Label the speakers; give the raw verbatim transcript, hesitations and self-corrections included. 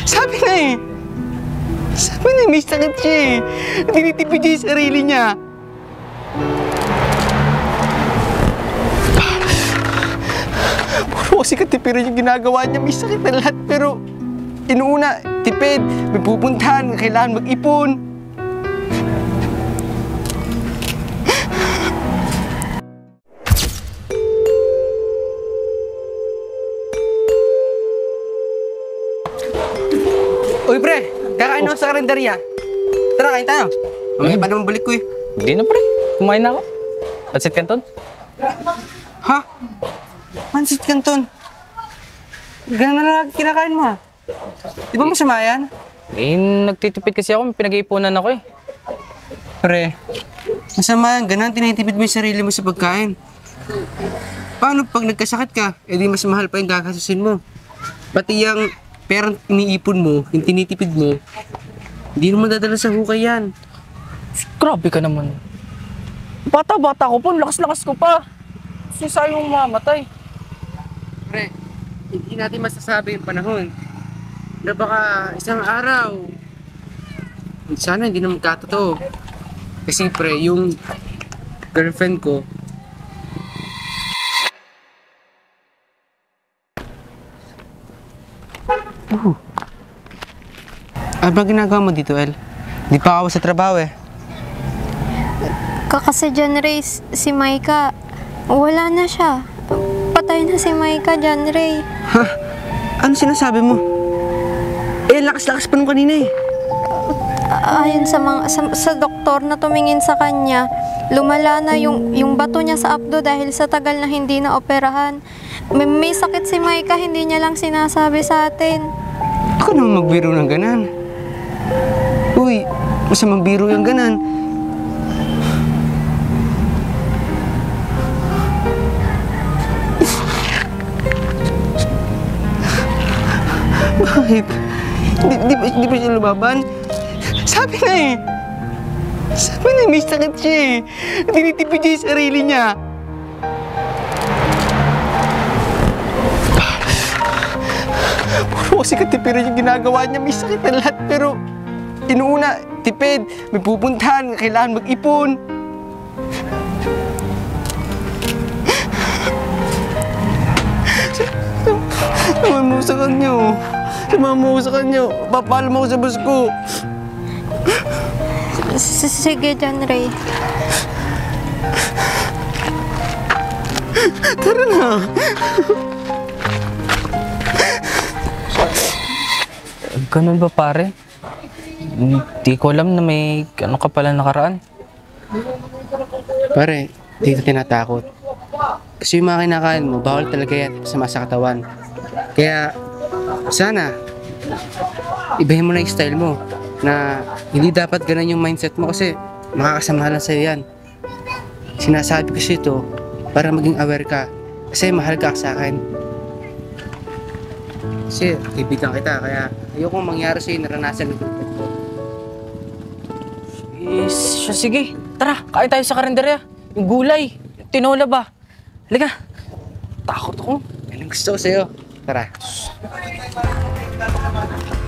Speaker 1: Sabi na eh. Sabi na, may sakit siya eh. Tinitipid niya yung sarili niya. Puro kasi katipiran yung ginagawa niya. May sakit na lahat. Pero, inuuna, tipid, may pupuntahan, kailangan mag-ipon. Uy, pre! Kakain ako sa karinderya. Tara, kain tayo. Mamaya pa naman balik ko eh.
Speaker 2: Hindi na, pre. Kumain na ako. Pansit Canton.
Speaker 1: Ha? Pansit Canton? Ganun na lang kinakain mo ha? Di ba masama yan?
Speaker 2: Eh, nagtitipid kasi ako. May pinag-iipunan ako eh.
Speaker 1: Pre, masama yan. Ganun, tinitipid mo yung sarili mo sa pagkain. Paano pag nagkasakit ka, edi mas mahal pa yung kakasusin mo? Pati yung perang iniipon mo, yung tinitipid mo, hindi naman dadala sa hukay yan.
Speaker 2: Grabe ka naman. Bata-bata ko po, lakas-lakas ko pa. Kasi sayang mamatay.
Speaker 1: Pre, hindi natin masasabi yung panahon na baka isang araw, sana hindi na magkatotoo. Kasi pre, yung girlfriend ko, Uh. Ano ba ginagawa mo dito, El? Di pa ako sa trabaho eh.
Speaker 3: Kakasi John Ray, si Maika, wala na siya. Patay na si Maika, John Ray.
Speaker 1: Ha? Ano sinasabi mo? Eh, lakas-lakas pa nung kanina eh.
Speaker 3: Ayon sa, mga, sa, sa doktor na tumingin sa kanya, lumala na yung, yung bato niya sa abdo dahil sa tagal na hindi na operahan. May, may sakit si Maika, hindi niya lang sinasabi sa atin.
Speaker 1: Ako naman magbiro ng ganan. Uy, masamang biro yung ganan. Bakit? Di, di, ba, di ba siya lumaban? Sabi na eh. Sabi na, may sakit siya eh. Tinitipid niya yung sarili niya. Puro kasi katipiran yung ginagawa niya. May sakit na lahat. Pero, inuuna, tipid, may pupuntahan, kailangan mag-ipon. Samahan mo sa kanya. Samahan mo sa kanya. Papaalam ako sa boss ko.
Speaker 3: Sige, John Ray.
Speaker 1: Tara na.
Speaker 2: Ganun ba, pare? Hindi ko alam na may ano ka pala nakaraan.
Speaker 1: Pare, dito tinatakot. Kasi yung mga kinakain mo, bawal talaga yan sa masa katawan. Kaya, sana, ibahin mo na yung style mo. Na hindi dapat ganun yung mindset mo kasi makakasama lang sa'yo yan. Sinasabi ko ito para maging aware ka. Kasi mahal ka sa akin. Kasi kaibigan kita, kaya ayokong mangyari sa'yo naranasan ito.
Speaker 2: Eh, siya, sige. Tara, kain tayo sa karinderya. Yung gulay, yung tinola ba? Halika. Takot ako.
Speaker 1: Anong gusto ko sa'yo? Tara.